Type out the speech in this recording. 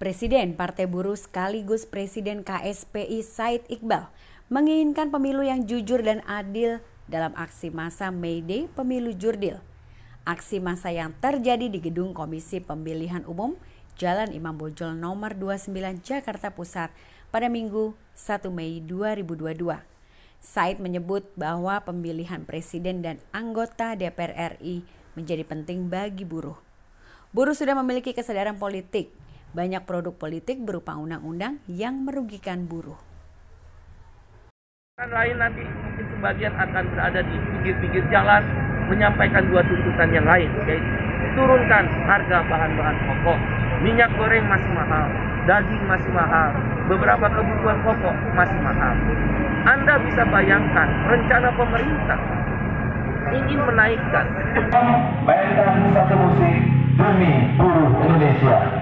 Presiden Partai Buruh sekaligus Presiden KSPI Said Iqbal menginginkan pemilu yang jujur dan adil dalam aksi massa May Day Pemilu Jurdil. Aksi massa yang terjadi di Gedung Komisi Pemilihan Umum Jalan Imam Bonjol nomor 29 Jakarta Pusat pada Minggu 1 Mei 2022. Said menyebut bahwa pemilihan presiden dan anggota DPR RI menjadi penting bagi buruh. Buruh sudah memiliki kesadaran politik. Banyak produk politik berupa undang-undang yang merugikan buruh. Lain nanti mungkin sebagian akan berada di pinggir-pinggir jalan menyampaikan dua tuntutan yang lain, yaitu turunkan harga bahan-bahan pokok. Minyak goreng masih mahal, daging masih mahal, beberapa kebutuhan pokok masih mahal. Anda bisa bayangkan rencana pemerintah ingin menaikkan. Bayangkan satu musik demi buruh Indonesia.